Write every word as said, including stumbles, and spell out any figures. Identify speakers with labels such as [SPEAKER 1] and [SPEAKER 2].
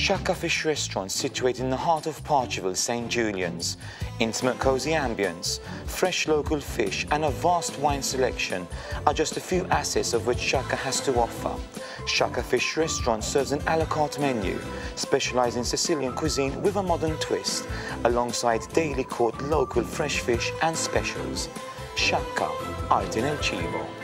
[SPEAKER 1] Sciacca Fish Restaurant, situated in the heart of Paceville, Saint Julian's. Intimate cosy ambience, fresh local fish and a vast wine selection are just a few assets of which Sciacca has to offer. Sciacca Fish Restaurant serves an a la carte menu, specialising in Sicilian cuisine with a modern twist, alongside daily caught local fresh fish and specials. Sciacca, art in el cibo.